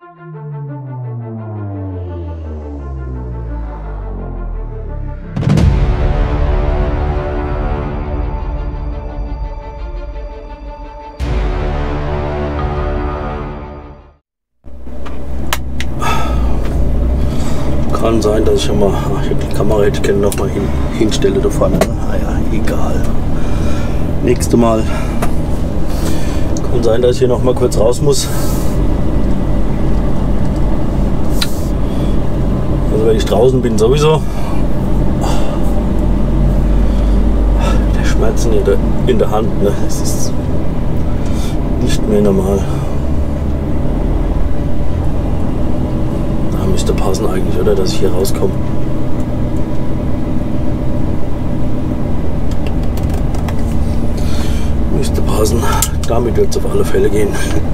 Kann sein, dass ich immer die Kamera hätte können noch mal hinstelle da vorne. Naja, egal. Nächste Mal. Kann sein, dass ich hier noch mal kurz raus muss. Also wenn ich draußen bin sowieso. Der Schmerzen in der Hand, ne? Das ist nicht mehr normal. Müsste passen eigentlich, oder? Dass ich hier rauskomme. Müsste passen. Damit wird es auf alle Fälle gehen.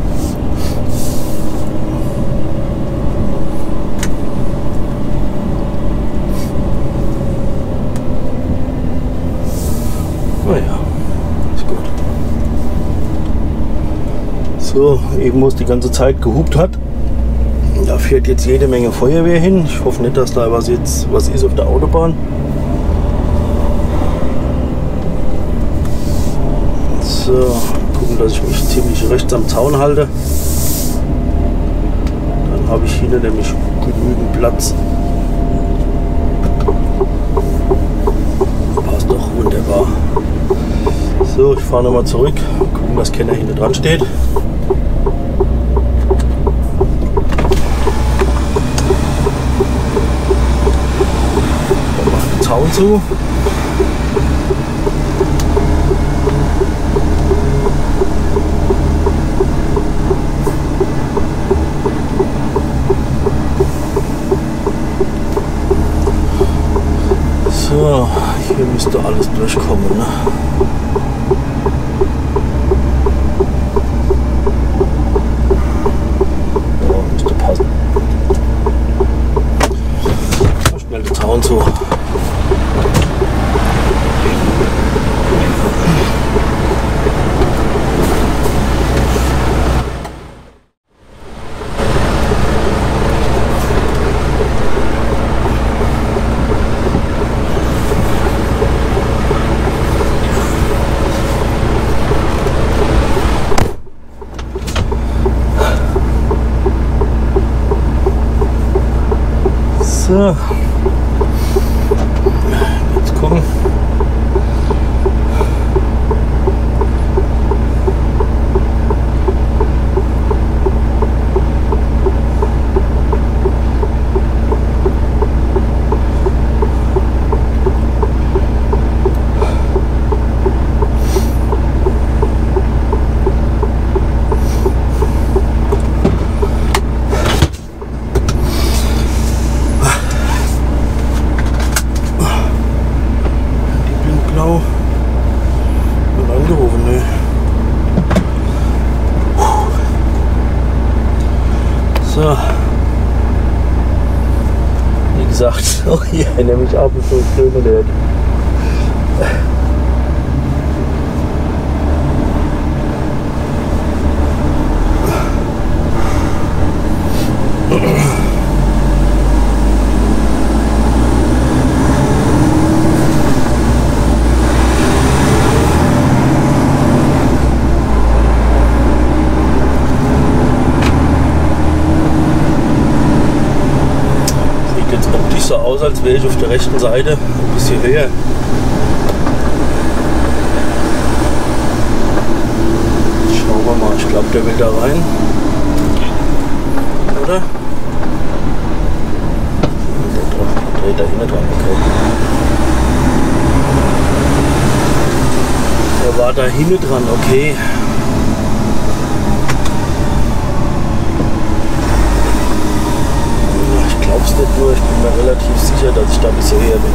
Naja, ist gut. So, eben wo es die ganze Zeit gehupt hat. Da fährt jetzt jede Menge Feuerwehr hin. Ich hoffe nicht, dass da was ist auf der Autobahn. So, gucken, dass ich mich ziemlich rechts am Zaun halte. Dann habe ich hier nämlich genügend Platz. Passt doch wunderbar. So, ich fahre nochmal zurück. Gucken, dass keiner hinten dran steht. Zaun zu. So, hier müsste alles durchkommen, ne? Ja, müsste passen. So, schnell den Zaun zu. So, jetzt gucken. So, wie gesagt, auch hier nämlich ab und zu Töne nicht. So aus, als wäre ich auf der rechten Seite ein bisschen höher. Schauen wir mal, ich glaube, der will da rein. Oder? Der dreht da hinten dran, okay. Der war da hinten dran, okay. Ich glaube es nicht nur, ich bin mir relativ sicher, dass ich da ein bisschen höher bin.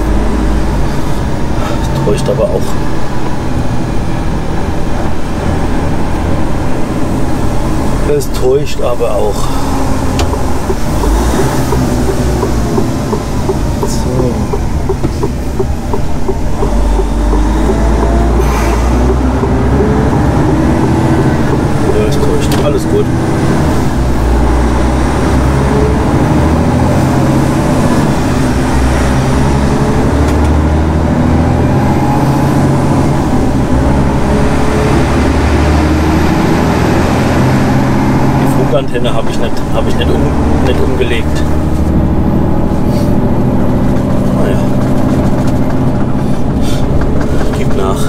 Das täuscht aber auch. Es täuscht aber auch. So. Ja, es täuscht. Alles gut. Antenne habe ich nicht umgelegt. Naja. Gib nach.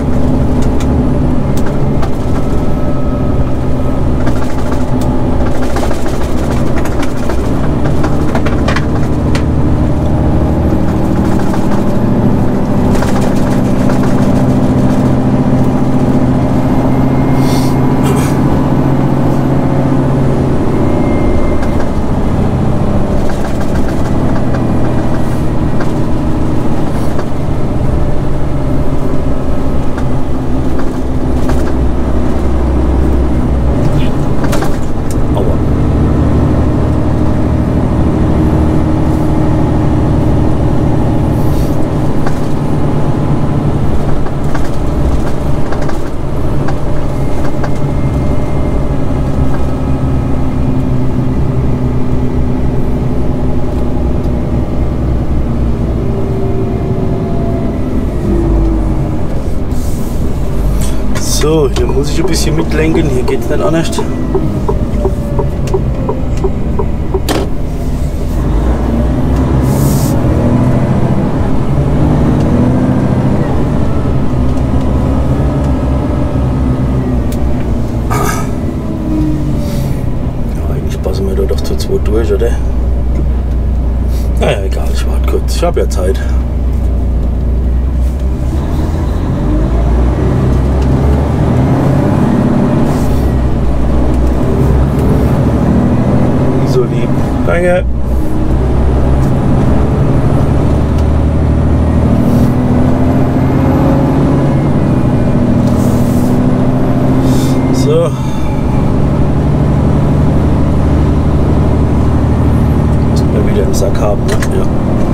So, hier muss ich ein bisschen mitlenken, hier geht es nicht anders. Ja, eigentlich passen wir da doch zu zweit durch, oder? Naja, egal, ich warte kurz, ich habe ja Zeit. So lieb. Danke. So. Müssen wir wieder einen Sack haben, ne? Ja.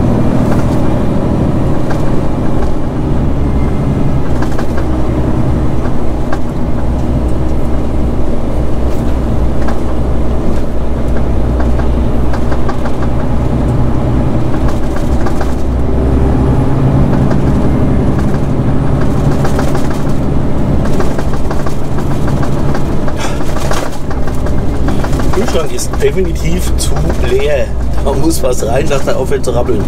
Der Kühlschrank ist definitiv zu leer. Da muss was rein, dass er aufhört zu rappeln.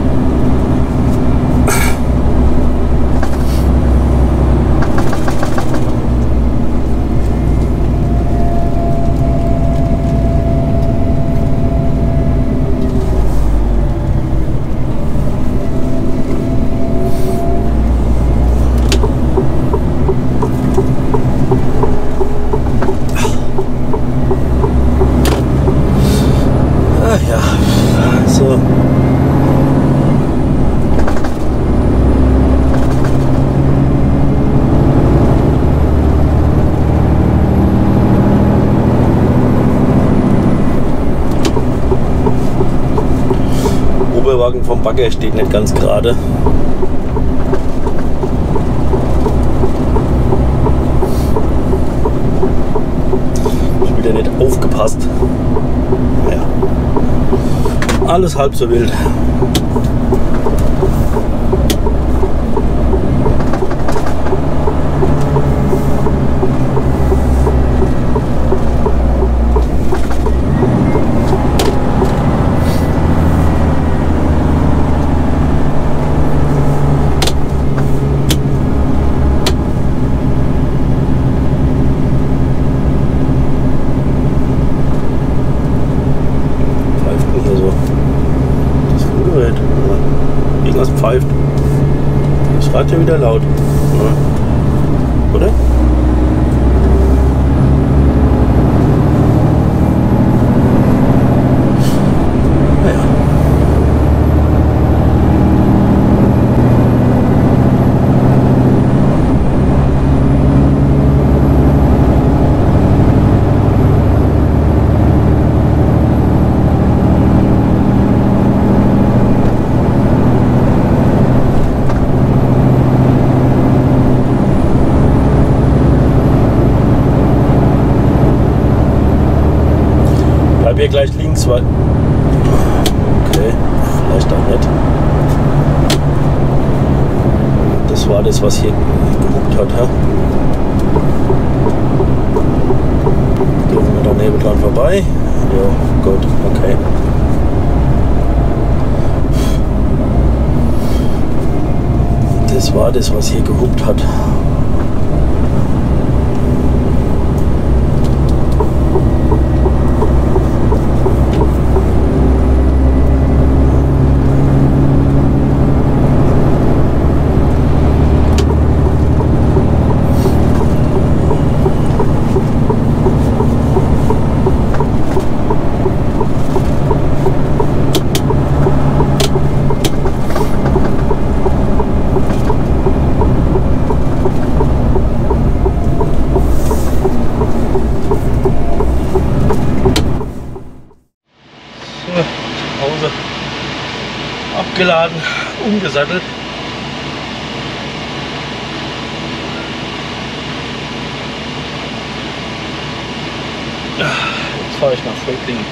So. Oberwagen vom Bagger steht nicht ganz gerade. Ich wieder nicht aufgepasst. Ja. Alles halb so wild. Irgendwas pfeift. Das Rad ja wieder laut. Ja. Oder? Naja. Hier gleich links, weil. Okay, vielleicht auch nicht. Das war das, was hier gehupt hat. Ha? Dürfen wir daneben dran vorbei. 2. Ja, gut, okay. Das war das, was hier gehupt hat. Abgeladen, umgesattelt. Jetzt fahre ich nach Völklingen.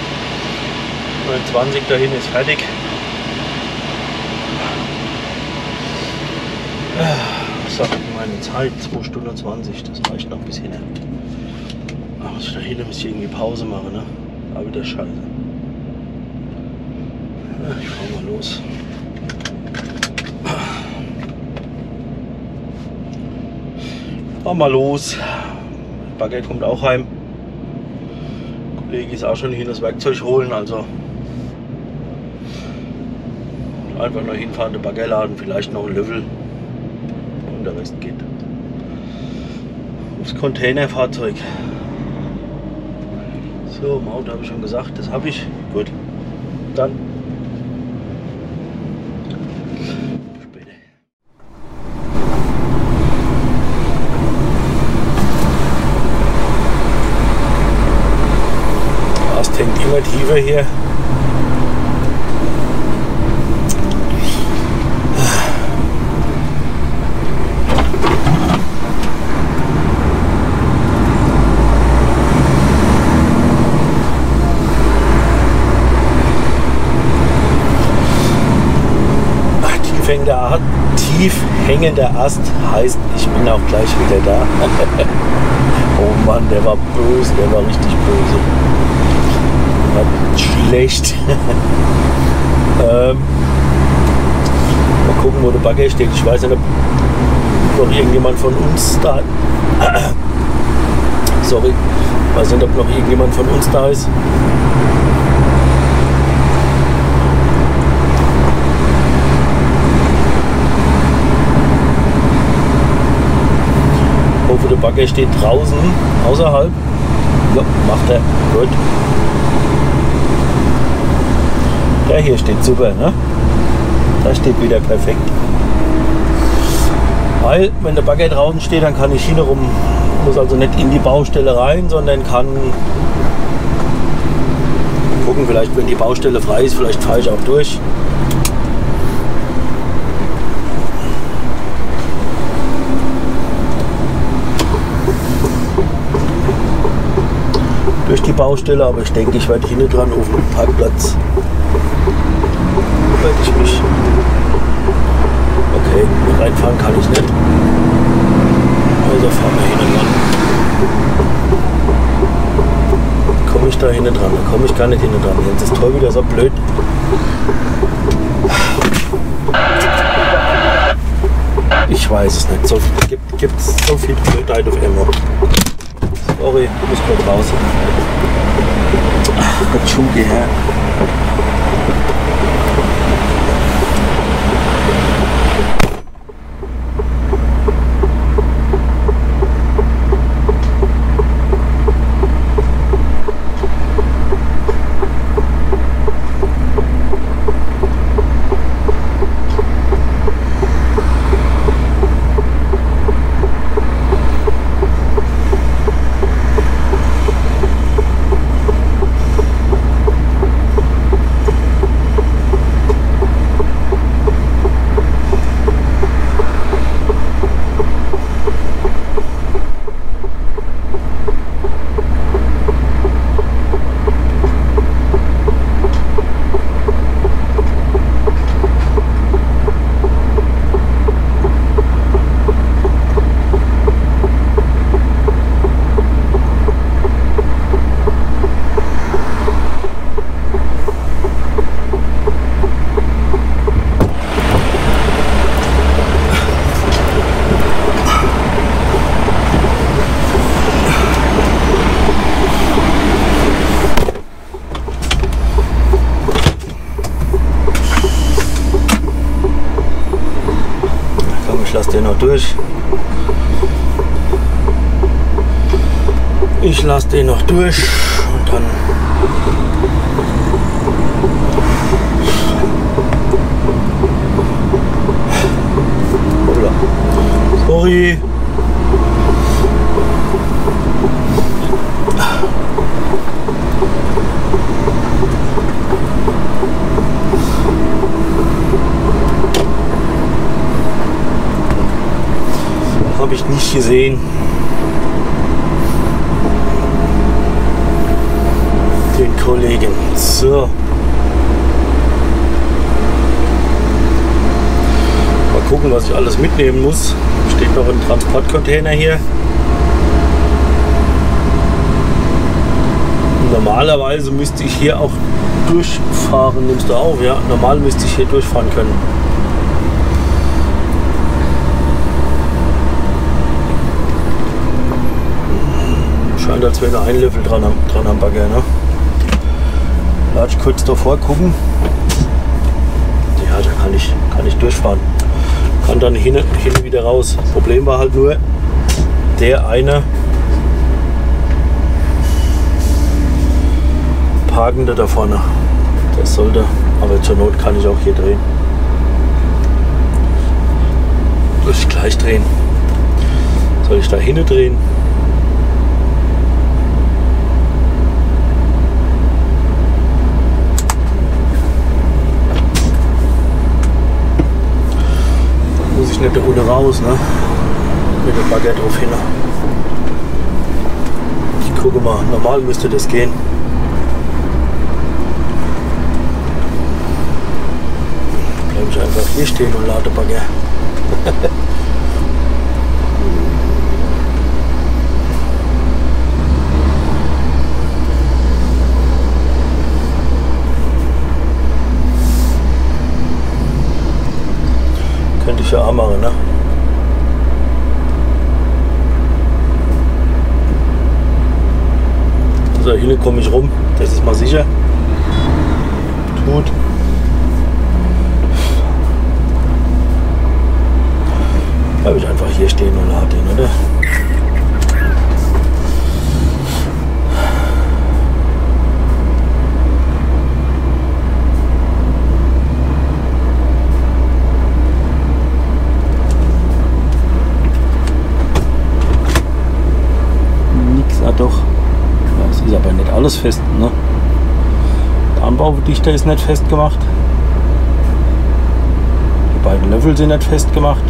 20 dahin ist fertig. Was sagt meine Zeit? 2 Stunden 20, das reicht noch bis hin. Aber da hinten muss ich irgendwie Pause machen, ne? Aber wieder scheiße. Ich fahr mal los. Fahr mal los. Der Bagger kommt auch heim. Der Kollege ist auch schon hin das Werkzeug holen, also einfach nur hinfahren, den Bagger laden, vielleicht noch ein Löffel und der Rest geht aufs Containerfahrzeug. So, Maut habe ich schon gesagt, das habe ich. Gut, dann später. Das hängt immer tiefer hier. Tief hängender Ast heißt, ich bin auch gleich wieder da. Oh Mann, der war böse, der war richtig böse. War schlecht. Mal gucken, wo der Bagger steht. Ich weiß nicht, ob noch irgendjemand von uns da. Sorry, ich weiß nicht, ob noch irgendjemand von uns da ist. Der Bagger steht draußen, außerhalb. Ja, macht er. Gut. Der hier steht super, ne? Da steht wieder perfekt. Weil, wenn der Bagger draußen steht, dann kann ich hintenrum, muss also nicht in die Baustelle rein, sondern kann gucken, vielleicht wenn die Baustelle frei ist, vielleicht fahre ich auch durch. Durch die Baustelle, aber ich denke, ich werde hinten dran auf dem Parkplatz. Werde ich mich. Okay, reinfahren kann ich nicht. Also fahren wir hinten dran. Komme ich da hinten dran? Da komme ich gar nicht hinten dran. Jetzt ist das Tor wieder so blöd. Ich weiß es nicht. So gibt es so viel Blödheit auf einmal. Sorry, ich muss kurz raus. Das Schuhe her. durch. Ich lasse den noch durch und dann sorry. Habe ich nicht gesehen. Den Kollegen. So. Mal gucken, was ich alles mitnehmen muss. Steht noch ein Transportcontainer hier. Normalerweise müsste ich hier auch durchfahren. Nimmst du auf? Ja, normal müsste ich hier durchfahren können. Scheint, als wäre nur ein Löffel dran am Bagger. Ne? Lass ich kurz davor gucken. Ja, da kann ich durchfahren. Kann dann hin wieder raus. Problem war halt nur, der eine Parkende da vorne. Das sollte, aber zur Not kann ich auch hier drehen. Soll ich gleich drehen? Soll ich da hinten drehen? Muss ich nicht da unten raus, ne? Mit dem Bagger drauf hin. Ich gucke mal, normal müsste das gehen. Bleibe ich einfach hier stehen und lade Bagger. Könnte ich ja auch machen, ne? So, hier komme ich rum, das ist mal sicher. Tut. Bleibe ich einfach hier stehen und lade ihn, oder? Doch, das ist aber nicht alles fest, ne? Der Anbaudichter ist nicht festgemacht. Die beiden Löffel sind nicht festgemacht.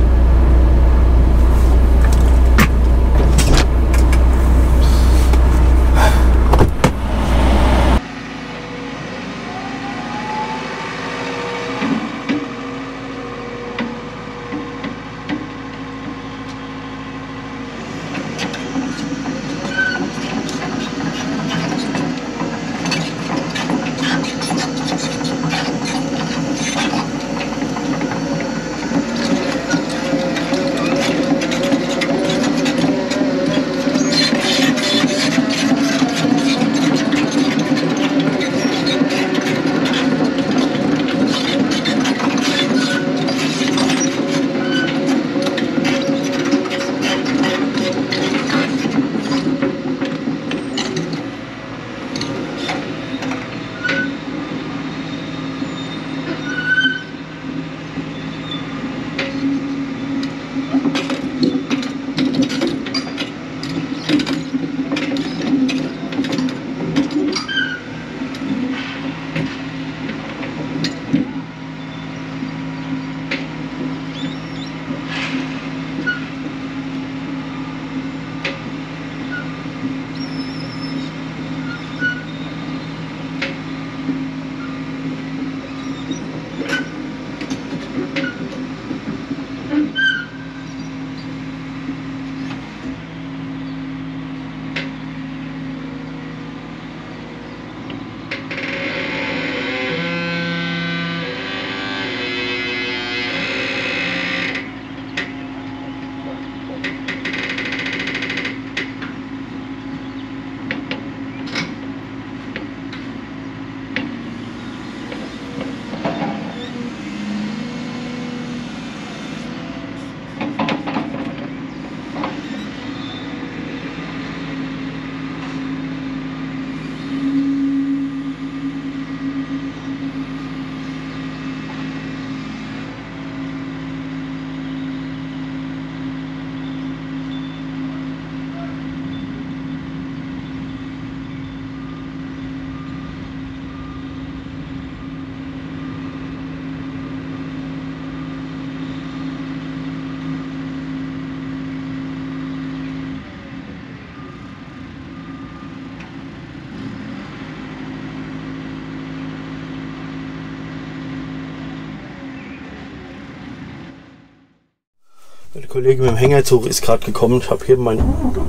Der Kollege mit dem Hängerzug ist gerade gekommen. Ich habe hier mein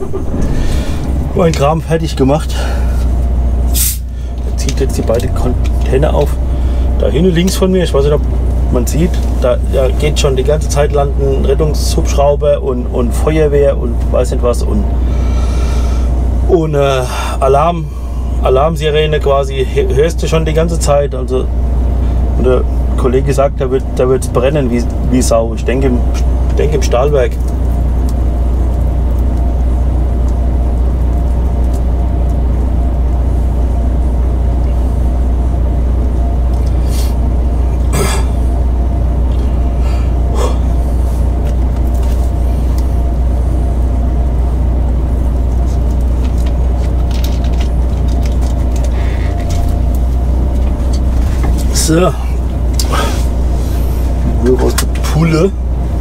Kram fertig gemacht. Er zieht jetzt die beiden Container auf. Da hinten links von mir, ich weiß nicht, ob man sieht, da geht schon die ganze Zeit landen Rettungshubschrauber und Feuerwehr und weiß nicht was und Alarmsirene quasi hörst du schon die ganze Zeit. Also und der Kollege sagt, da wird es brennen wie Sau. Ich denke im Stahlwerk. So, nur aus der Pulle.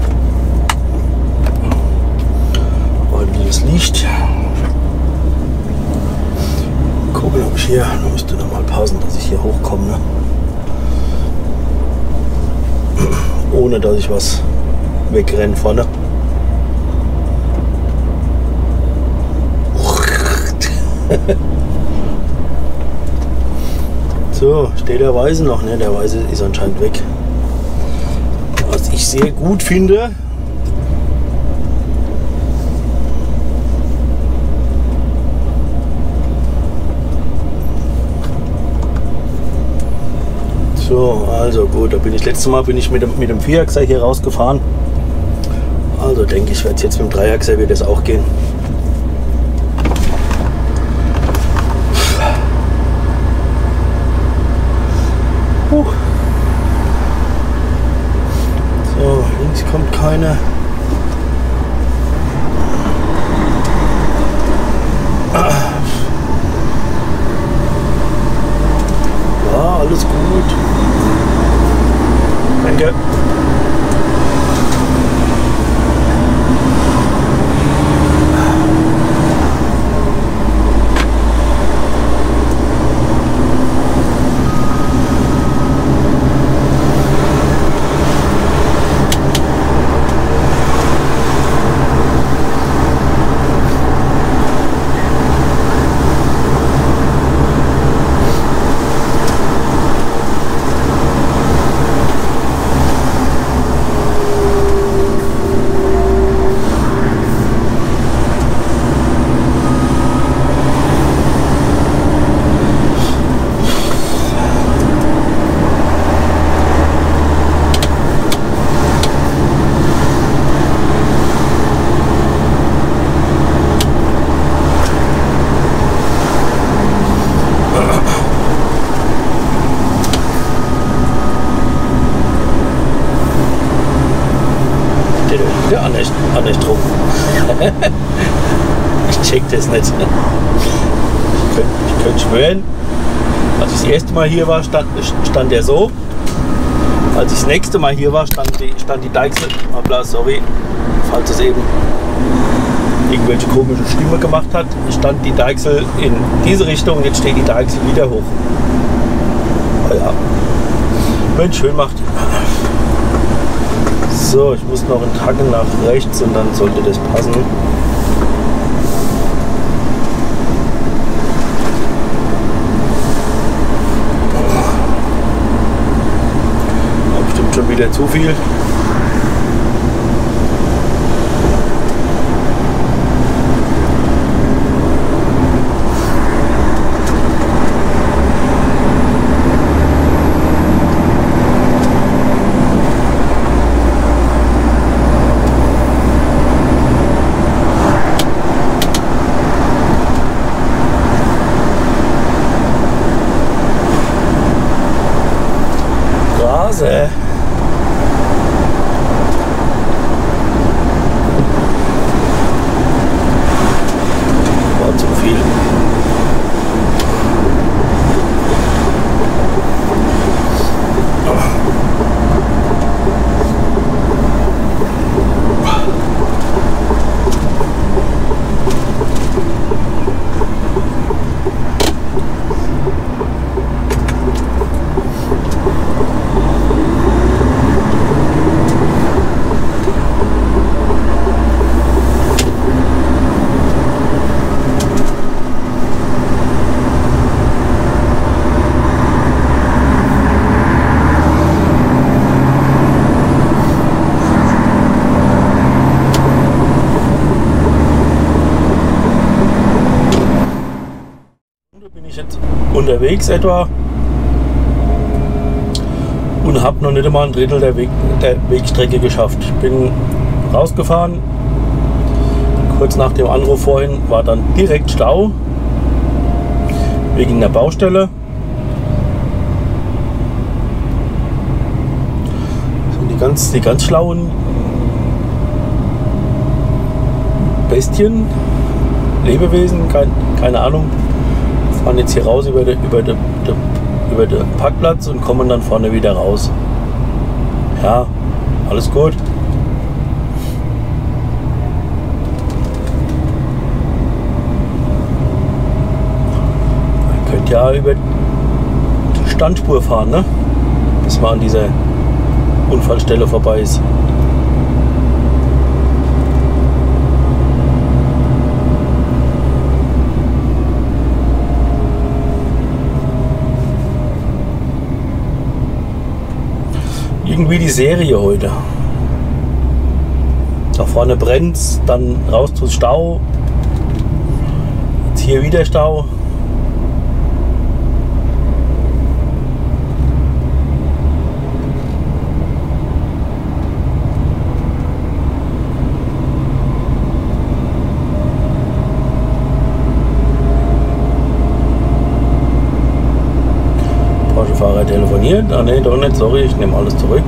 Ordentliches Licht. Gucken, ob ich hier, da müsste noch mal passen, dass ich hier hochkomme, ne? Ohne dass ich was wegrenne vorne. So, steht der Weiße noch, ne? Der Weiße ist anscheinend weg. Was ich sehr gut finde, so, also gut, da bin ich letztes Mal mit dem Vierachser hier rausgefahren. Also denke ich, werde es jetzt mit dem Dreiachser wird das auch gehen. So, links kommt keine. Ja, alles gut. Danke. Ja, andersrum. Ich check das nicht. Ich könnte schwören, als ich das erste Mal hier war, stand der so. Als ich das nächste Mal hier war, stand die Deichsel. Hoppla, sorry, falls es eben irgendwelche komische Stimme gemacht hat, stand die Deichsel in diese Richtung und jetzt steht die Deichsel wieder hoch. Oh ja, wenn es schön macht. So, ich muss noch einen Tacken nach rechts und dann sollte das passen. War bestimmt schon wieder zu viel. War zu viel. unterwegs etwa und habe noch nicht einmal ein Drittel der Wegstrecke geschafft. Bin rausgefahren, kurz nach dem Anruf vorhin war dann direkt Stau wegen der Baustelle. Die ganz schlauen Bestien, Lebewesen, keine Ahnung, fahren jetzt hier raus über den Parkplatz und kommen dann vorne wieder raus. Ja, alles gut. Ihr könnt ja über die Standspur fahren, ne? Bis man an dieser Unfallstelle vorbei ist. Irgendwie die Serie heute. Da vorne brennt's, dann raus zum Stau. Jetzt hier wieder Stau. Fahrer telefoniert. Ah ne, doch nicht, sorry, ich nehme alles zurück.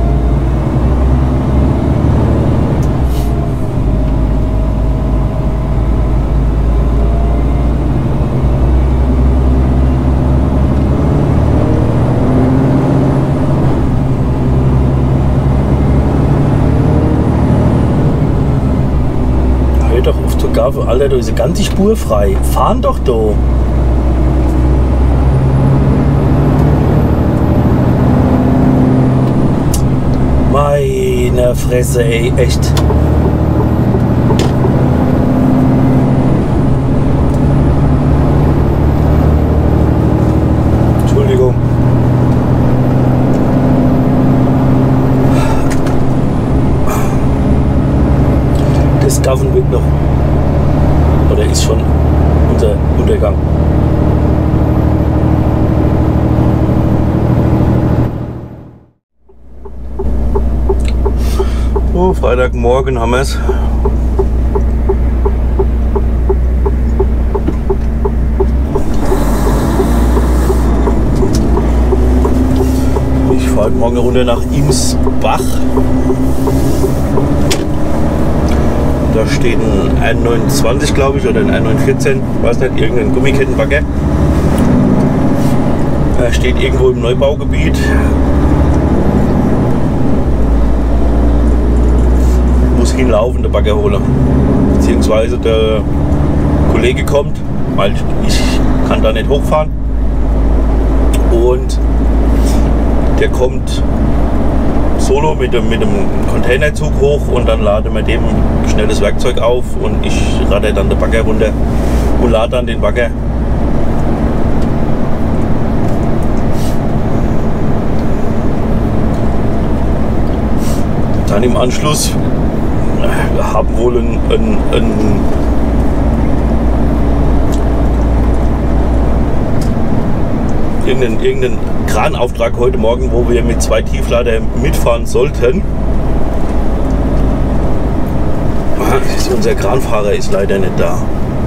Hör doch auf zur Gaffe, Alter, da ist eine ganze Spur frei. Fahren doch da. Meine Fresse, ey, echt. Entschuldigung. Das Gaffen wird noch, oder ist schon unser Untergang. Oh, Freitagmorgen haben wir es. Ich fahre morgen runter nach Imsbach. Da steht ein N29, glaube ich, oder ein N914, weiß nicht, irgendein Gummikettenbagger. Er steht irgendwo im Neubaugebiet. Hinlaufen, der Bagger holen. Beziehungsweise der Kollege kommt, weil ich kann da nicht hochfahren. Und der kommt solo mit dem Containerzug hoch und dann laden wir dem schnelles Werkzeug auf und ich rate dann den Bagger runter und lade dann den Bagger. Dann im Anschluss haben wohl irgendeinen Kranauftrag heute Morgen, wo wir mit 2 Tieflader mitfahren sollten. Unser Kranfahrer ist leider nicht da.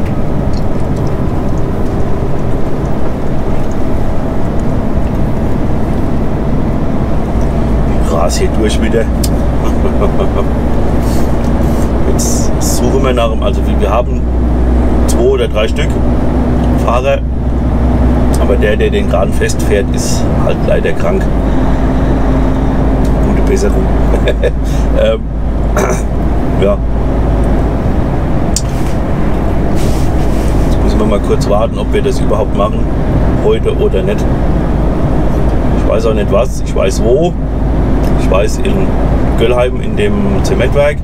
Ich ras hier durch wieder. Jetzt suchen wir nach dem, also wir haben 2 oder 3 Stück Fahrer, aber der den Kran festfährt, ist halt leider krank. Gute Besserung. Ja. Jetzt müssen wir mal kurz warten, ob wir das überhaupt machen, heute oder nicht. Ich weiß auch nicht was, ich weiß wo. Ich weiß in Göllheim in dem Zementwerk.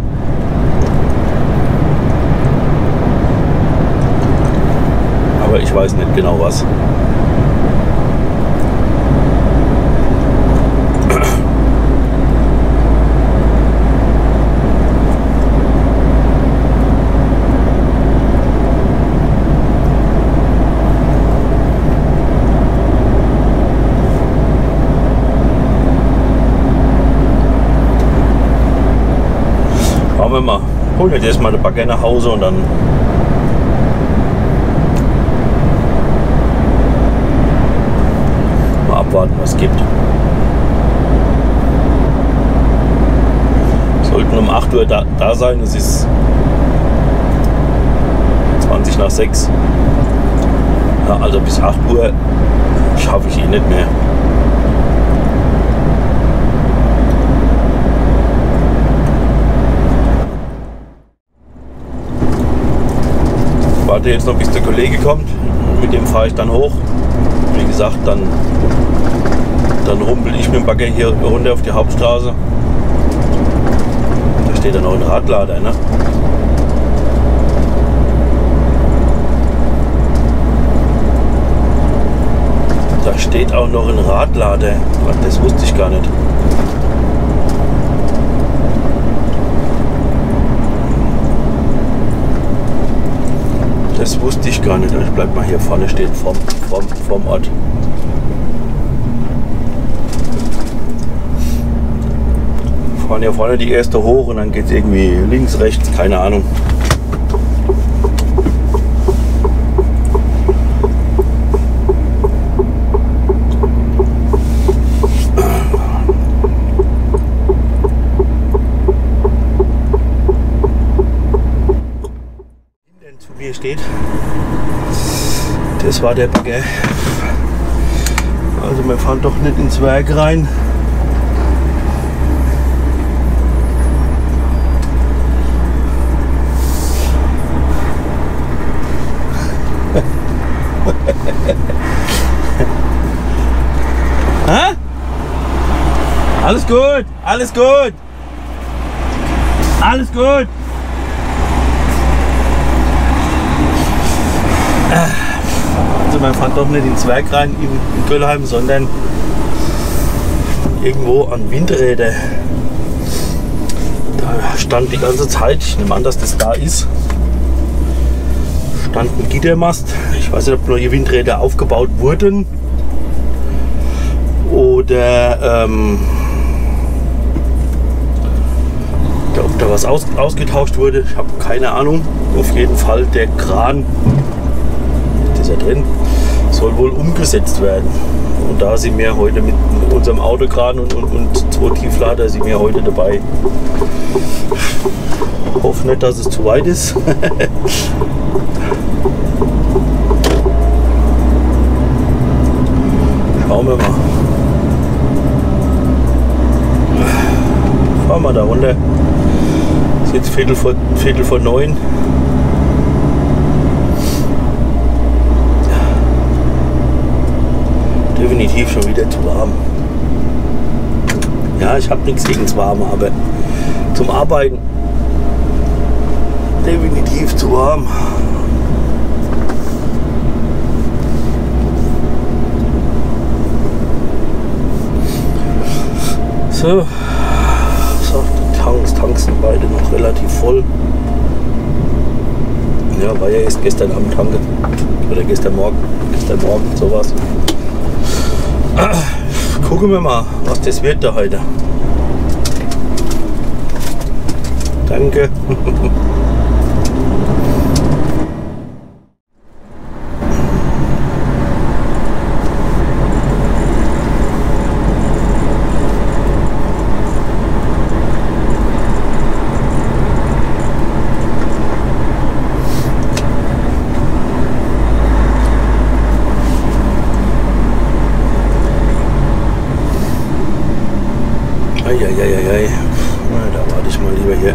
Aber ich weiß nicht genau was. wir mal. Holen jetzt erstmal den Bagger nach Hause und dann mal abwarten, was es gibt. Sollten um 8 Uhr da sein, es ist 20 nach 6. Ja, also bis 8 Uhr schaffe ich ihn nicht mehr. Ich warte jetzt noch, bis der Kollege kommt. Mit dem fahre ich dann hoch. Wie gesagt, dann rumpel ich mit dem Bagger hier runter auf die Hauptstraße. Da steht dann noch ein Radlader, ne? Da steht auch noch ein Radlader. Das wusste ich gar nicht. Das wusste ich gar nicht. Ich bleib mal hier vorne stehen vom Ort. Fahren hier vorne die erste hoch und dann geht es irgendwie links, rechts, keine Ahnung. Hier steht, das war der Bagger. Also wir fahren doch nicht ins Werk rein. Hä? Alles gut, alles gut. Alles gut. Also man fährt doch nicht ins Werk rein in Göllheim, sondern irgendwo an Windräder. Da stand die ganze Zeit, ich nehme an, dass das da ist, stand ein Gittermast. Ich weiß nicht, ob neue Windräder aufgebaut wurden oder ob da was ausgetauscht wurde. Ich habe keine Ahnung. Auf jeden Fall der Kran, ist ja drin, soll wohl umgesetzt werden. Und da sind wir heute mit unserem Autokran und 2 Tieflader sind wir heute dabei. Ich hoffe nicht, dass es zu weit ist. Schauen wir mal. Fahren wir da runter. Ist jetzt Viertel vor 9. Definitiv schon wieder zu warm. Ja, ich habe nichts gegen das Warme, aber zum Arbeiten definitiv zu warm. So, die Tanks sind beide noch relativ voll. Ja, war ja erst gestern Abend tanken. Oder gestern Morgen sowas. Gucken wir mal, was das wird da heute. Danke. Eieieiei. Da warte ich mal lieber hier.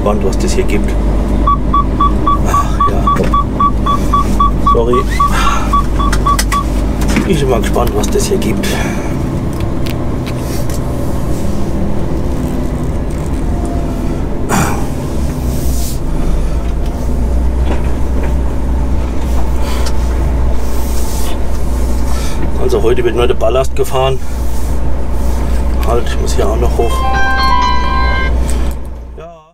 gespannt, was das hier gibt. Ach, ja. Sorry. Ich bin mal gespannt, was das hier gibt. Also heute wird nur der Ballast gefahren. Halt, ich muss hier auch noch hoch. Ja.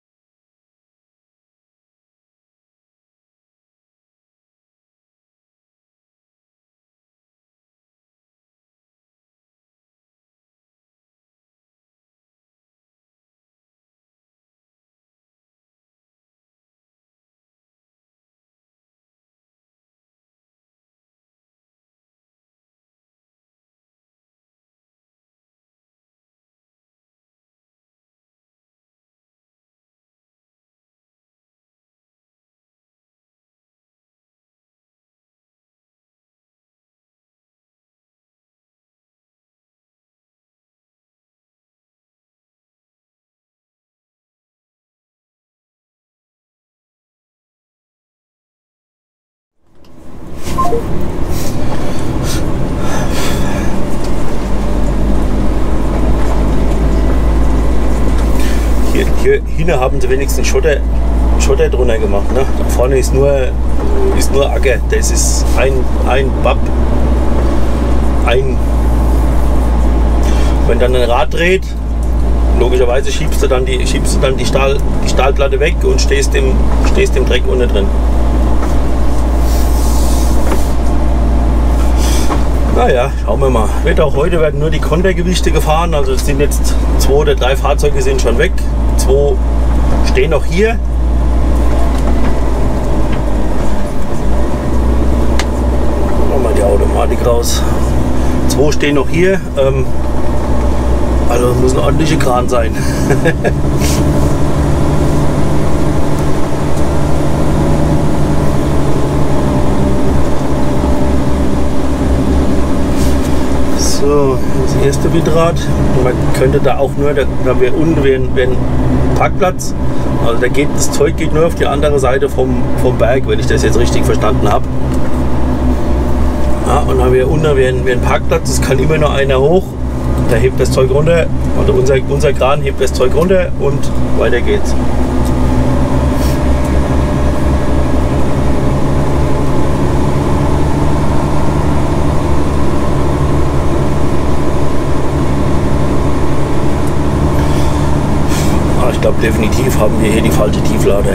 Hier hinten haben sie wenigstens Schotter drunter gemacht. Ne? Da vorne ist nur Acker. Das ist ein Bab. Wenn dann ein Rad dreht, logischerweise schiebst du dann die Stahlplatte weg und stehst im Dreck unten drin. Naja, schauen wir mal. Heute werden nur die Kontergewichte gefahren. Also es sind jetzt 2 oder 3 Fahrzeuge sind schon weg. 2 stehen noch hier. Machen wir die Automatik raus. 2 stehen noch hier. Also muss ein ordentlicher Kran sein. So, das erste Windrad. Man könnte da auch nur, da wäre unten ein Parkplatz. Also das Zeug geht nur auf die andere Seite vom Berg, wenn ich das jetzt richtig verstanden habe. Ja, und dann wäre unten ein Parkplatz, es kann immer nur einer hoch. Der hebt das Zeug runter, also unser Kran hebt das Zeug runter und weiter geht's. Ich glaube definitiv haben wir hier die falsche Tieflade.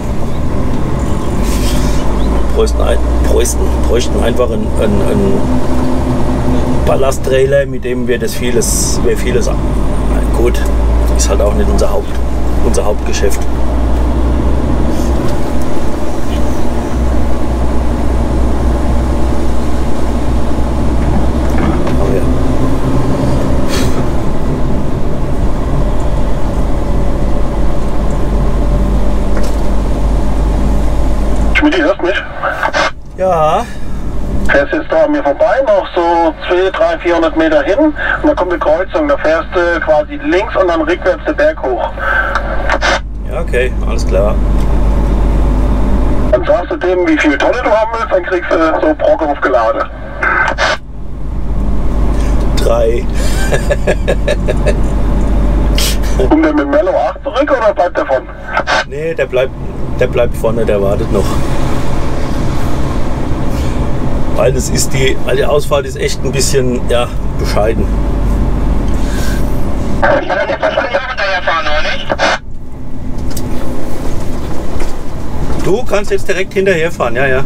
Bräuchten einfach einen Ballasttrailer, mit dem wir vieles. Gut, ist halt auch nicht unser Hauptgeschäft. Aber ja. Schmidt, hörst mich? Ja. Fährst jetzt da an mir vorbei, noch so 200, 300, 400 Meter hin und dann kommt eine Kreuzung, da fährst du quasi links und dann rückwärts den Berg hoch. Ja, okay, alles klar. Dann sagst du dem, wie viele Tonnen du haben willst, dann kriegst du so Brocken aufgeladen. 3. Und der mit Mello 8 zurück oder bleibt der von? Nee, der bleibt vorne, der wartet noch. Weil die Ausfahrt ist echt ein bisschen, ja, bescheiden. Ich kann jetzt wahrscheinlich auch hinterher fahren, oder nicht? Du kannst jetzt direkt hinterher fahren, ja, ja.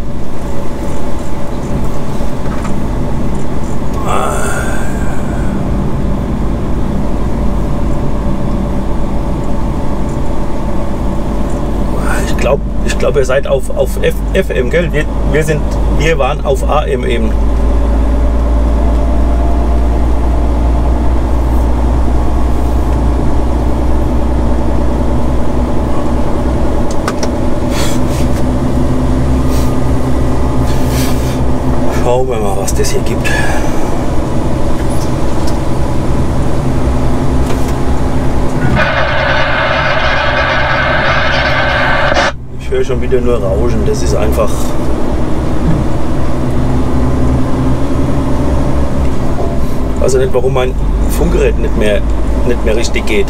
Ich glaube, ihr seid auf FM, gell? Wir waren auf AM eben. Schauen wir mal, was das hier gibt. höre schon wieder nur Rauschen. Das ist einfach... Ich weiß nicht, warum mein Funkgerät nicht mehr richtig geht.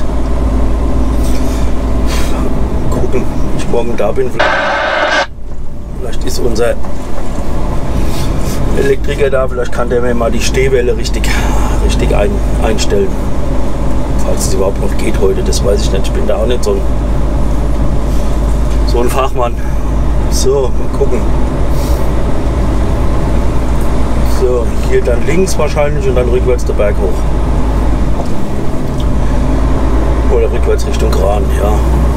Gucken, wenn ich morgen da bin. Vielleicht ist unser Elektriker da, vielleicht kann der mir mal die Stehwelle richtig einstellen. Falls es überhaupt noch geht heute, das weiß ich nicht. Ich bin da auch nicht so ein Fachmann. So, mal gucken. So, hier dann links wahrscheinlich und dann rückwärts der Berg hoch. Oder rückwärts Richtung Kran, ja.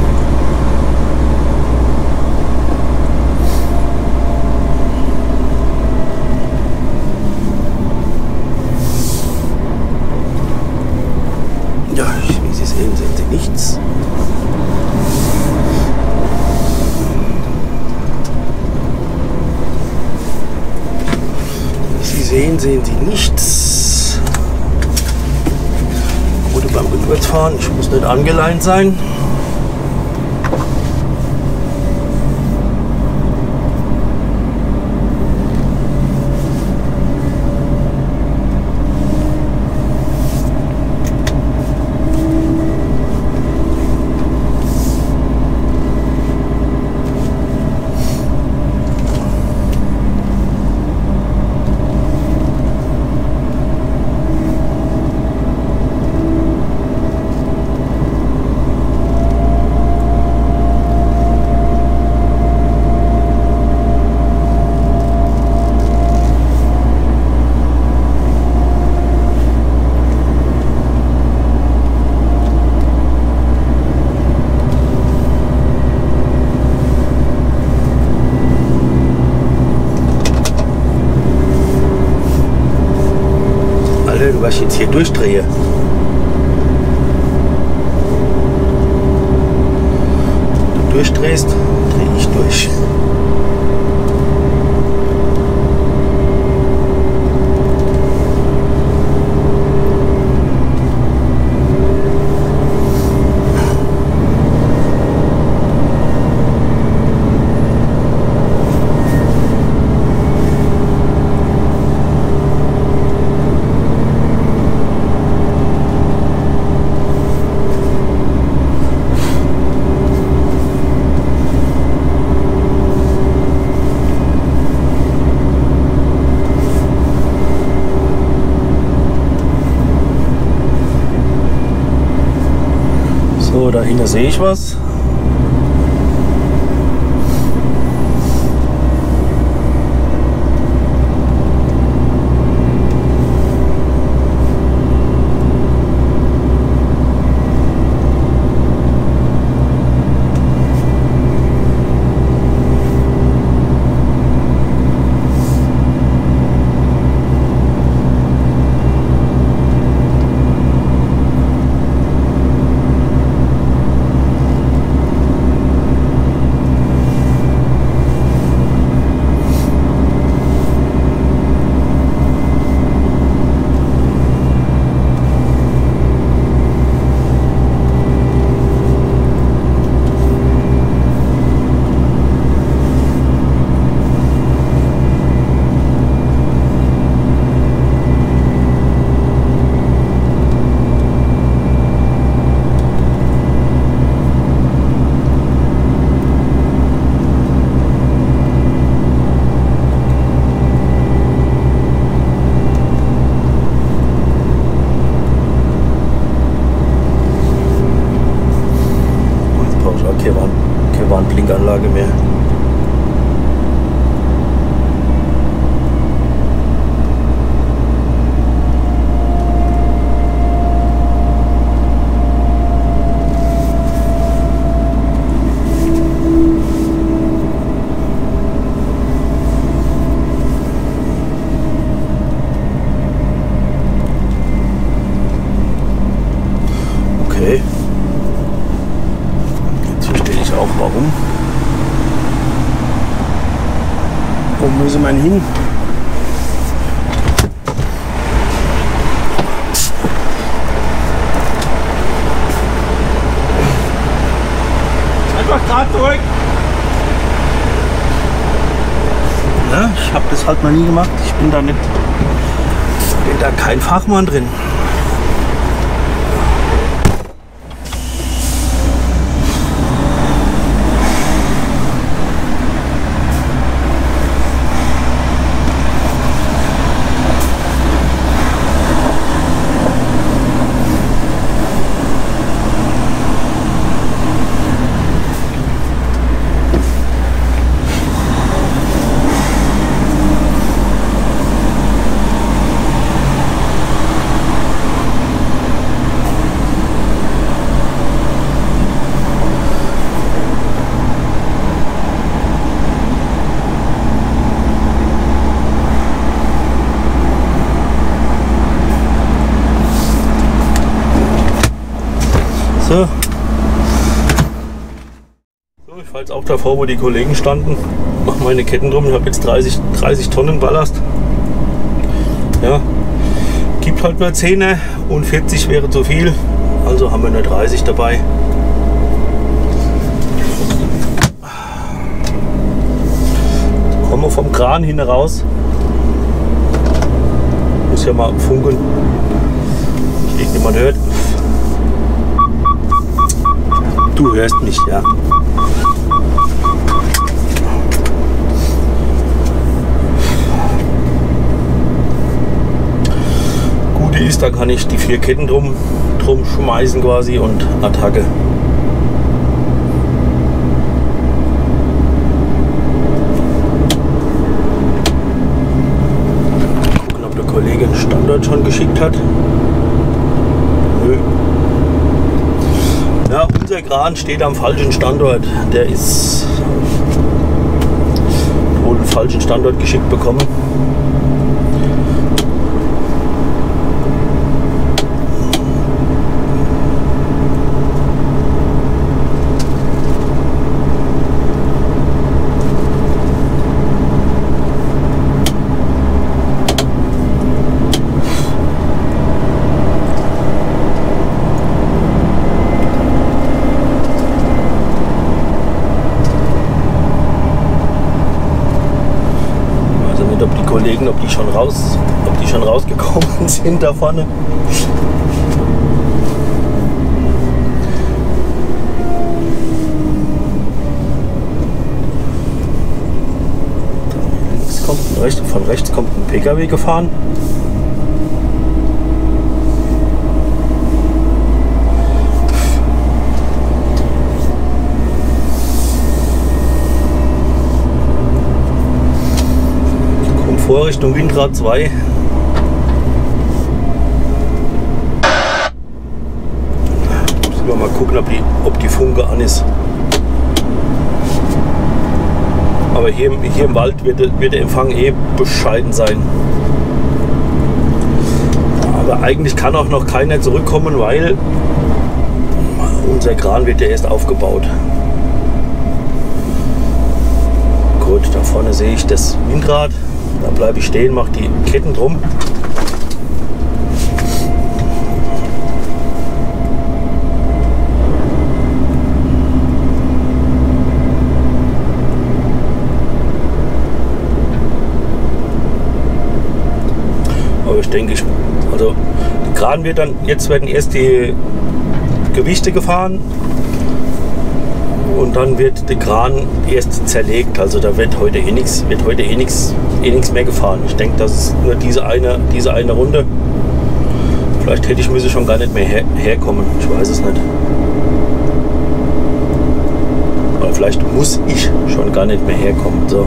Ja, wie Sie sehen, sehen Sie nichts. Sehen Sie nichts. Oder beim Rückwärtsfahren, ich muss nicht angeleint sein. Was ich jetzt hier durchdrehe. Wenn du durchdrehst, drehe ich durch. So, da hinten sehe ich was. Blinkanlage mehr. Okay. Jetzt verstehe ich auch warum. Wo muss man hin? Einfach gerade zurück. Ich habe das halt noch nie gemacht. Ich bin da kein Fachmann drin. So, ich fahre jetzt auch davor, wo die Kollegen standen, mache meine Ketten drum. Ich habe jetzt 30 Tonnen Ballast. Ja, gibt halt nur 10er und 40 wäre zu viel, also haben wir nur 30 dabei. Kommen wir vom Kran hin raus. Muss ja mal funkeln, dass irgendjemand hört. Du hörst mich, ja. Gute ist, da kann ich die 4 Ketten drum schmeißen quasi und Attacke. Gucken, ob der Kollege einen Standort schon geschickt hat. Nö. Ja, unser Kran steht am falschen Standort. Der ist wohl einen falschen Standort geschickt bekommen. Kollegen, ob die schon rausgekommen sind da vorne. Von rechts kommt ein PKW gefahren. Richtung Windrad 2. Müssen wir mal gucken, ob die Funke an ist. Aber hier im Wald wird der Empfang bescheiden sein. Aber eigentlich kann auch noch keiner zurückkommen, weil unser Kran wird ja erst aufgebaut. Gut, da vorne sehe ich das Windrad. Da bleibe ich stehen, mache die Ketten drum. Aber ich denke, also der Kran wird dann, jetzt werden erst die Gewichte gefahren. Und dann wird der Kran erst zerlegt, also da wird heute eh nichts mehr gefahren. Ich denke, das ist nur diese eine Runde. Vielleicht müsse schon gar nicht mehr herkommen, ich weiß es nicht. Oder vielleicht muss ich schon gar nicht mehr herkommen. So.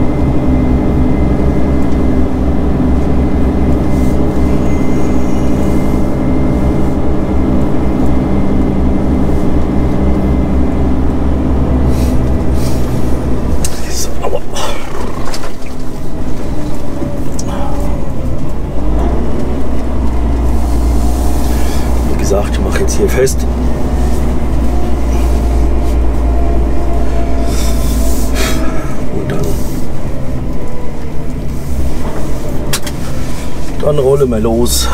Ich mache jetzt hier fest. Und dann rollen wir los.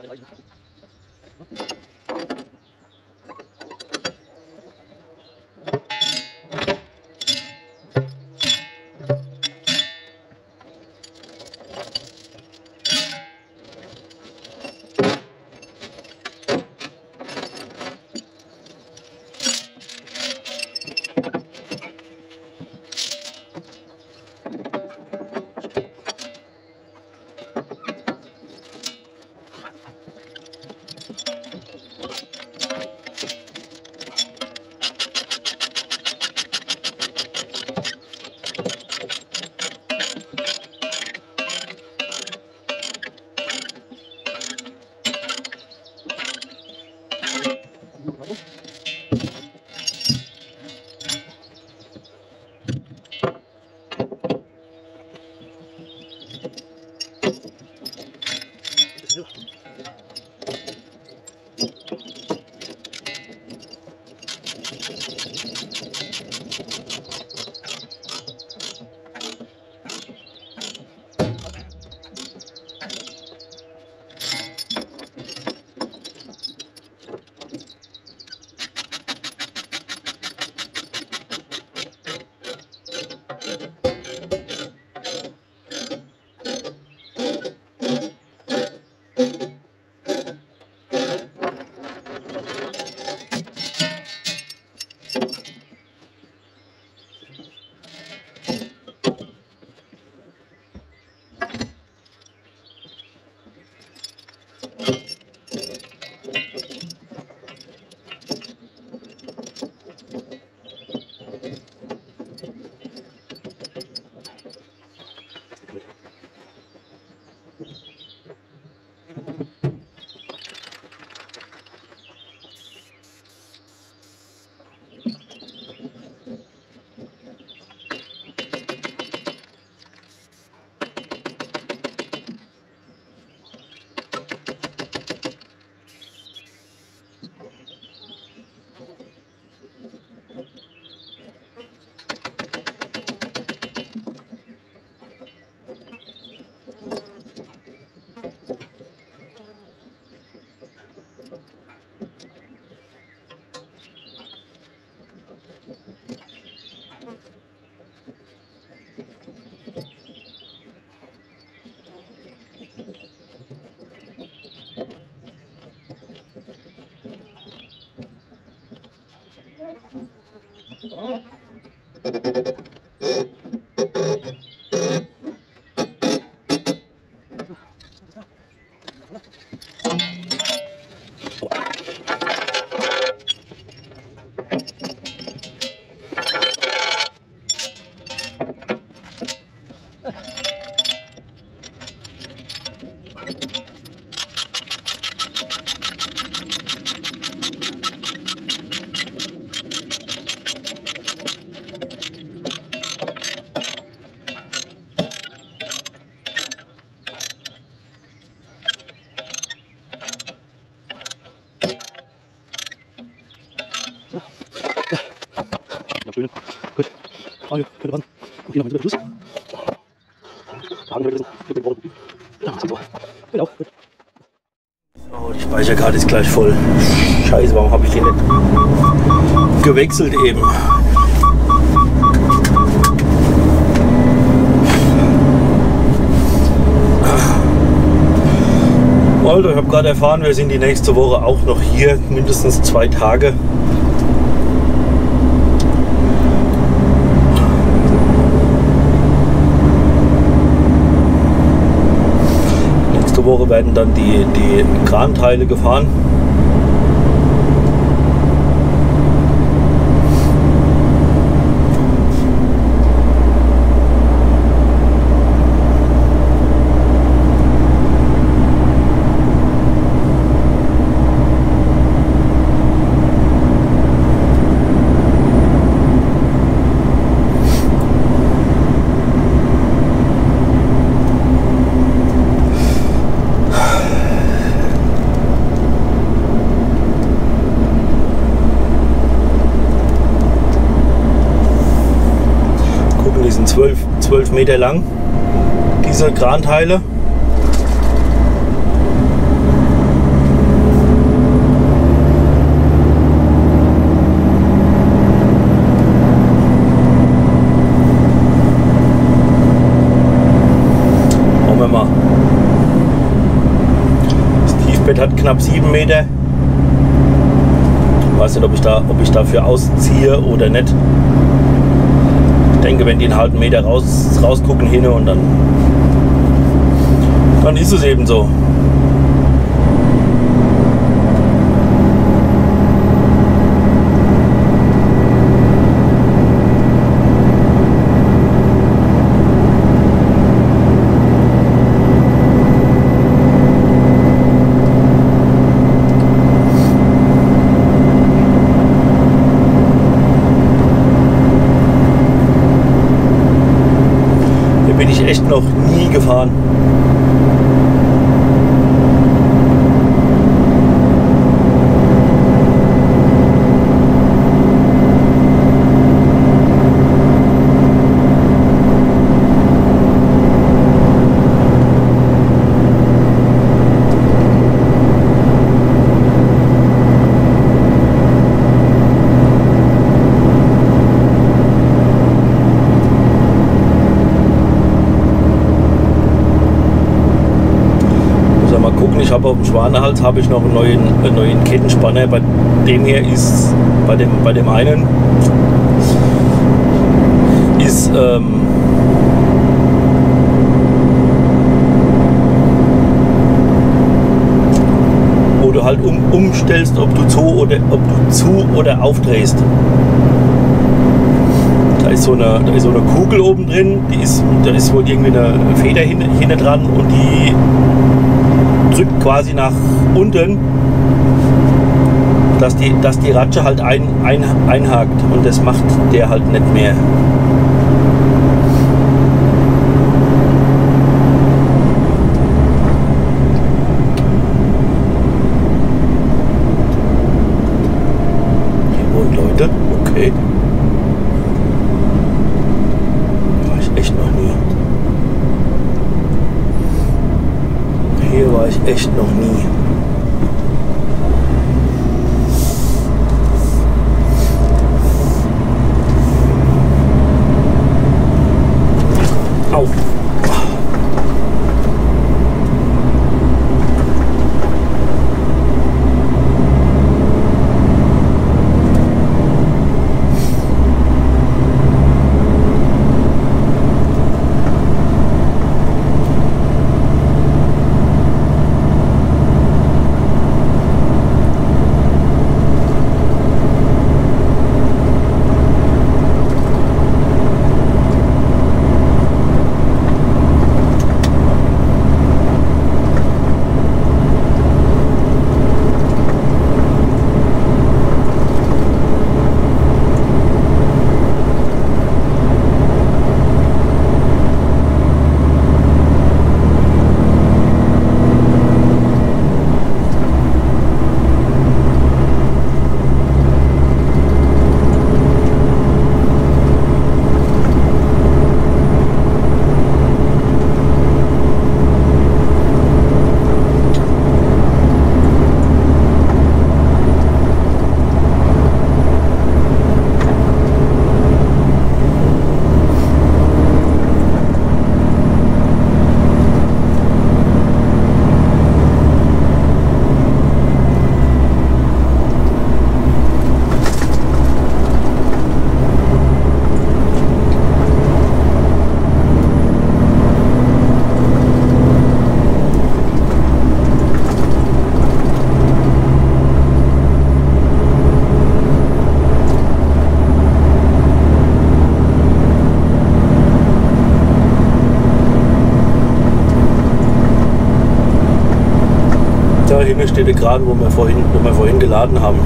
Schön. Gut. Also, könnte passen. Und hier noch ein bisschen Fluss. Da haben wir wieder ein bisschen. Ja, so. Genau. Gut. So, die Speicherkarte ist gleich voll. Scheiße, warum habe ich die nicht gewechselt eben? Alter, ich habe gerade erfahren, wir sind die nächste Woche auch noch hier, mindestens 2 Tage. Nächste Woche werden dann die Kranteile gefahren. Die sind 12 Meter lang, diese Kranteile. Richtbett hat knapp 7 Meter. Ich weiß nicht, ob ich dafür ausziehe oder nicht. Ich denke, wenn die einen halben Meter rausgucken hin und dann ist es eben so. Bin ich echt noch nie gefahren. Ich habe auf dem Schwanehals habe ich noch einen neuen Kettenspanner. Bei dem hier ist, bei dem einen ist wo du halt umstellst, ob du zu oder aufdrehst. Da ist so eine Kugel oben drin, da ist wohl irgendwie eine Feder hinten dran und die drückt quasi nach unten, dass die Ratsche halt einhakt, und das macht der halt nicht mehr. Hier wohnen Leute, okay. War ich echt noch nie. Hier war ich echt noch nie. Au. Da hinten steht der Kran, wo wir vorhin geladen haben.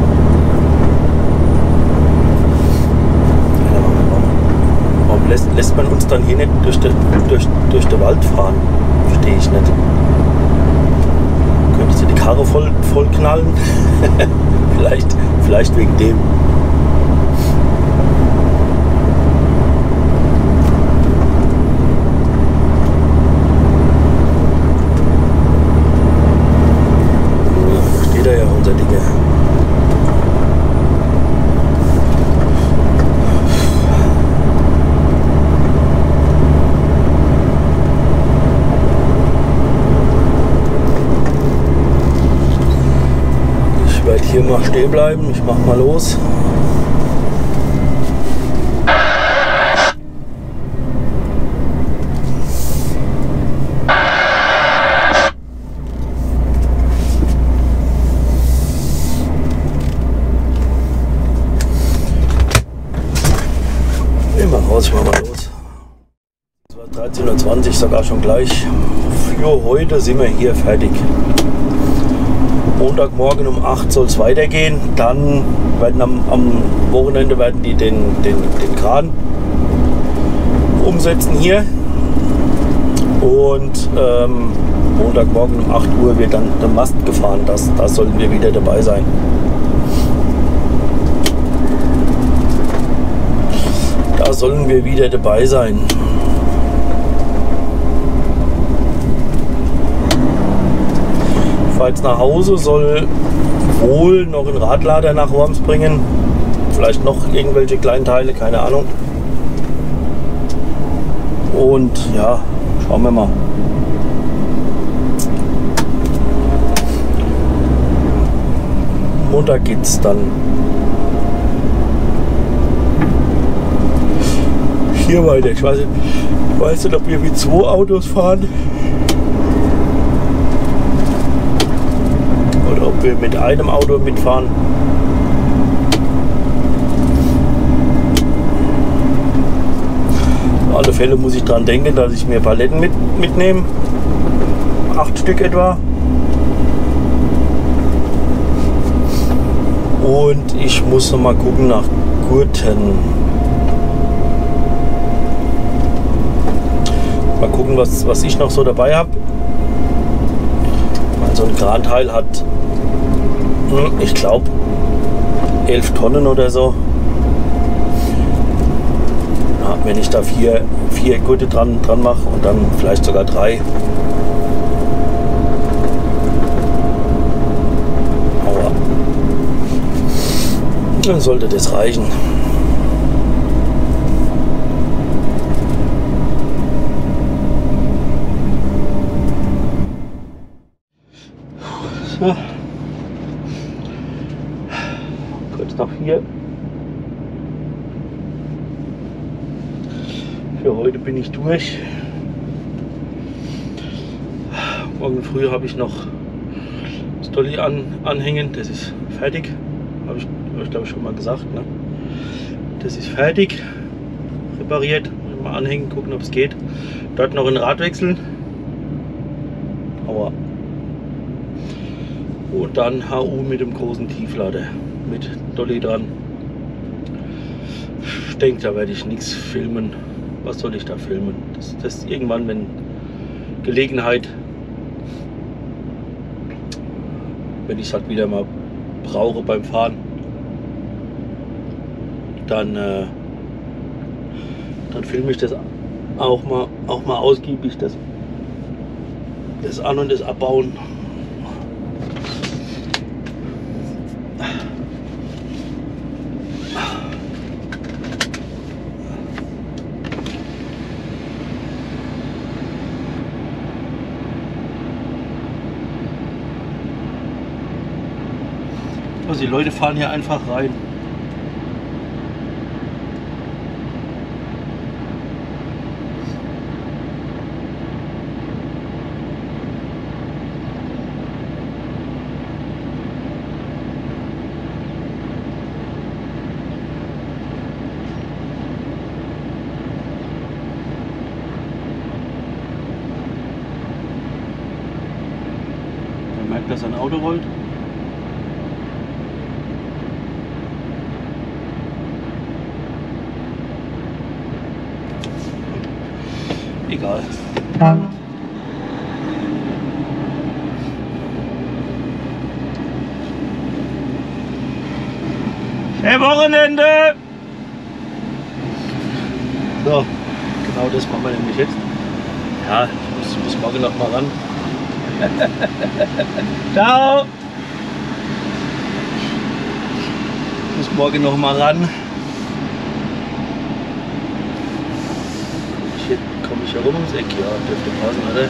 Warum lässt man uns dann hier nicht durch den Wald fahren? Verstehe ich nicht. Könntest du die Karre voll knallen? vielleicht wegen dem. hier mal stehen bleiben. Ich mach mal los. Immer raus, ich mach mal los. Es war 13:20 Uhr, sogar schon gleich. Für heute sind wir hier fertig. Montagmorgen um 8 soll es weitergehen. Dann werden am Wochenende werden die den Kran umsetzen hier. Und Montagmorgen um 8 Uhr wird dann der Mast gefahren. Da sollten wir wieder dabei sein. Da sollen wir wieder dabei sein. Ich fahre jetzt nach Hause, soll wohl noch einen Radlader nach Worms bringen. Vielleicht noch irgendwelche kleinen Teile, keine Ahnung. Und ja, schauen wir mal. Montag geht's dann hier weiter. Ich weiß nicht, ob wir mit 2 Autos fahren oder ob wir mit einem Auto mitfahren. Auf alle Fälle muss ich daran denken, dass ich mir Paletten mitnehme. 8 Stück etwa. Und ich muss noch mal gucken nach Gurten. Mal gucken, was ich noch so dabei habe. So ein Kranteil hat, ich glaube, 11 Tonnen oder so. Ja, wenn ich da vier Gurte dran mache und dann vielleicht sogar 3. Aber dann sollte das reichen. So. Kurz nach 4. Für heute bin ich durch. Morgen früh habe ich noch das Dolly anhängen. Das ist fertig. Habe ich glaube ich schon mal gesagt. Ne? Das ist fertig. Repariert. Mal anhängen, gucken, ob es geht. Dort noch ein Rad wechseln. Aber und dann HU mit dem großen Tieflader mit Dolly dran. Ich denke, da werde ich nichts filmen. Was soll ich da filmen? Das irgendwann, wenn Gelegenheit, wenn ich es halt wieder mal brauche beim Fahren, dann filme ich das auch mal ausgiebig, das An- und das Abbauen. Also die Leute fahren hier einfach rein. Man merkt, dass ein Auto rollt. Egal. Hey, Wochenende! So, genau das machen wir nämlich jetzt. Ja, ich muss morgen noch mal ran. Ciao! Ich muss morgen noch mal ran. Hier komme ich herum ums Eck, ja, dürfte passen, oder?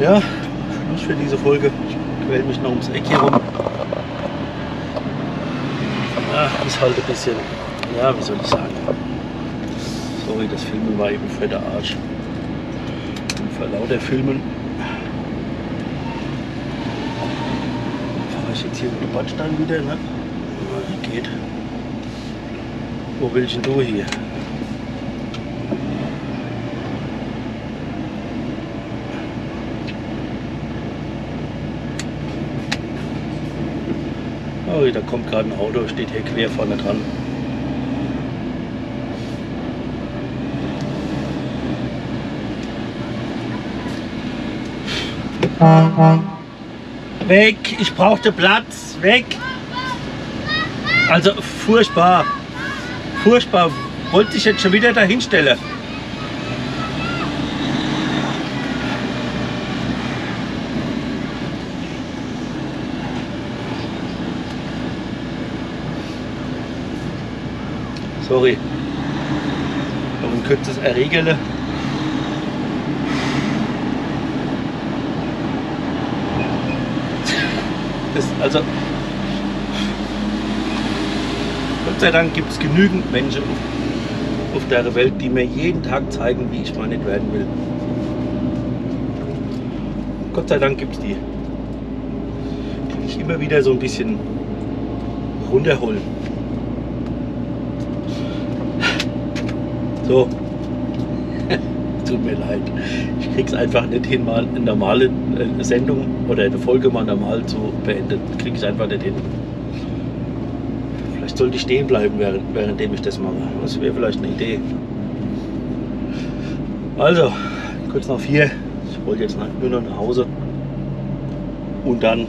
Ja, Schluss für diese Folge. Ich quäl mich noch ums Eck hier rum. Ja, ist halt ein bisschen, ja, wie soll ich sagen. Sorry, das Filmen war eben fetter Arsch. Und vor lauter Filmen fahre ich jetzt hier mit dem Bordstein wieder, ne? Ja, geht. Wo willst denn du hier? Oh, da kommt gerade ein Auto, steht hier quer vorne dran. Weg, ich brauchte Platz, weg. Also furchtbar, furchtbar. Wollte ich jetzt schon wieder dahin stellen. Sorry. Noch ein kurzes Erregerle. Also Gott sei Dank gibt es genügend Menschen auf der Welt, die mir jeden Tag zeigen, wie ich mal nicht werden will. Gott sei Dank gibt es die mich immer wieder so ein bisschen runterholen. So, tut mir leid. Ich krieg's einfach nicht hin, mal eine normale Sendung oder eine Folge mal normal zu beenden. Krieg ich einfach nicht hin. Vielleicht sollte ich stehen bleiben, währenddem ich das mache. Das wäre vielleicht eine Idee. Also, kurz nach 4. Ich wollte jetzt nur noch nach Hause. Und dann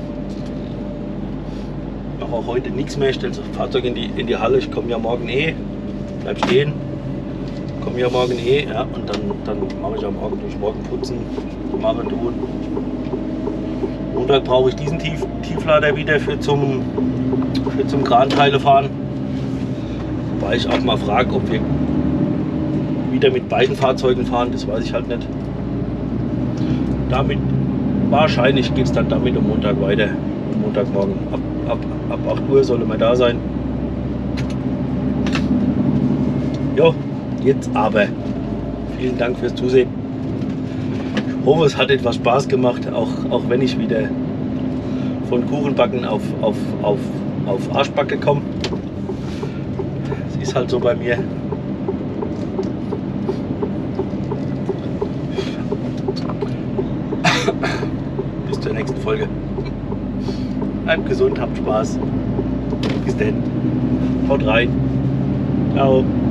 mache auch heute nichts mehr. Ich stelle das Fahrzeug in die Halle. Ich komme ja morgen bleib stehen. Komme ja morgen ja, und dann mache ich am Morgen durch Morgen putzen, machen, tun. Montag brauche ich diesen Tieflader wieder für zum Kranteile fahren. Wobei ich auch mal frage, ob wir wieder mit beiden Fahrzeugen fahren, das weiß ich halt nicht. Wahrscheinlich geht es dann damit am Montag weiter. Am Montagmorgen ab 8 Uhr soll man da sein. Jo. Jetzt aber vielen Dank fürs Zusehen. Ich hoffe, es hat etwas Spaß gemacht, auch wenn ich wieder von Kuchenbacken auf Arschbacke komme. Es ist halt so bei mir. Bis zur nächsten Folge. Bleibt gesund, habt Spaß. Bis denn. Haut rein. Ciao.